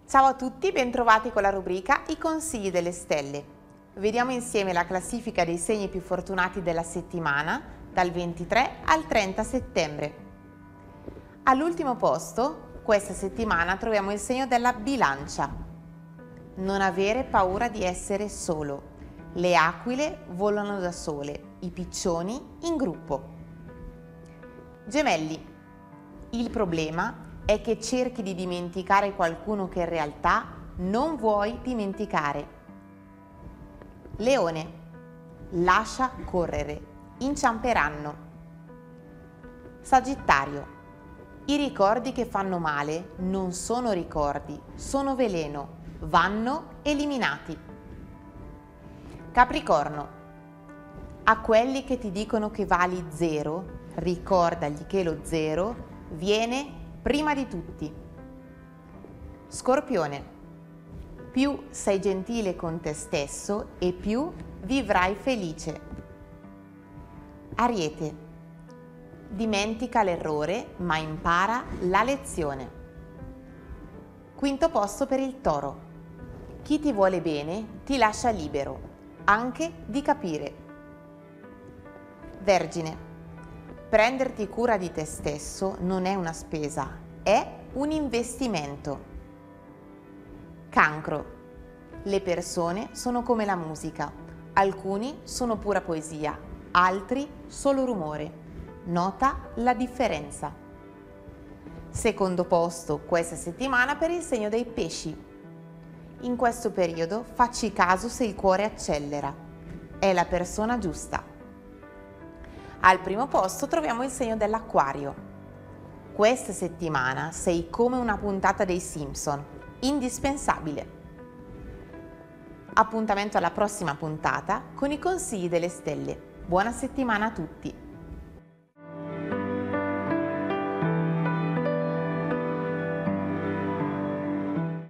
Ciao a tutti, bentrovati con la rubrica I consigli delle stelle. Vediamo insieme la classifica dei segni più fortunati della settimana dal 23 al 30 settembre. All'ultimo posto, questa settimana troviamo il segno della Bilancia. Non avere paura di essere solo. Le aquile volano da sole, i piccioni in gruppo. Gemelli. Il problema è che cerchi di dimenticare qualcuno che in realtà non vuoi dimenticare. Leone. Lascia correre, inciamperanno. Sagittario. I ricordi che fanno male non sono ricordi, sono veleno, vanno eliminati. Capricorno. A quelli che ti dicono che vali 0, ricordagli che lo 0 viene prima di tutti. Scorpione. Più sei gentile con te stesso e più vivrai felice. Ariete. Dimentica l'errore ma impara la lezione. Quinto posto per il Toro. Chi ti vuole bene ti lascia libero, anche di capire. Vergine. Prenderti cura di te stesso non è una spesa, è un investimento. Cancro. Le persone sono come la musica. Alcuni sono pura poesia, altri solo rumore. Nota la differenza. Secondo posto questa settimana per il segno dei Pesci. In questo periodo facci caso se il cuore accelera. È la persona giusta. Al primo posto troviamo il segno dell'Acquario. Questa settimana sei come una puntata dei Simpson, indispensabile. Appuntamento alla prossima puntata con i consigli delle stelle. Buona settimana a tutti!